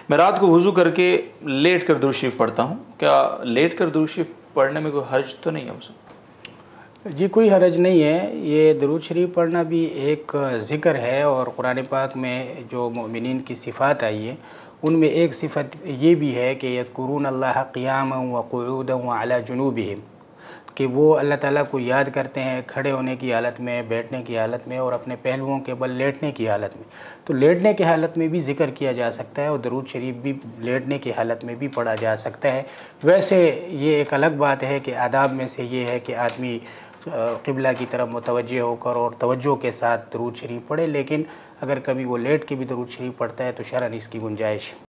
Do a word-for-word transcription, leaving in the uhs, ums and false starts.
मैं रात को वज़ू करके लेट कर दुरूद शरीफ पढ़ता हूँ, क्या लेट कर दुरूद शरीफ पढ़ने में कोई हर्ज तो नहीं है उसमें? जी कोई हरज नहीं है। ये दुरूद शरीफ पढ़ना भी एक ज़िक्र है और कुरान पाक में जो मोमिनीन की सिफ़ात आई है उनमें एक सिफ़त ये भी है कि यज़कुरून अल्लाह क़ियामन व क़ुऊदन व अला जुनूबिहिम, कि वो अल्लाह ताला को याद करते हैं खड़े होने की हालत में, बैठने की हालत में और अपने पहलुओं के बल लेटने की हालत में। तो लेटने की हालत में भी ज़िक्र किया जा सकता है और दरूद शरीफ भी लेटने की हालत में भी पढ़ा जा सकता है। वैसे ये एक अलग बात है कि आदाब में से ये है कि आदमी क़िबला की तरफ मुतवज्जह होकर और तवज्जो के साथ दरूद शरीफ पढ़े, लेकिन अगर कभी वो लेट के भी दरूद शरीफ पढ़ता है तो शरअन इसकी गुंजाइश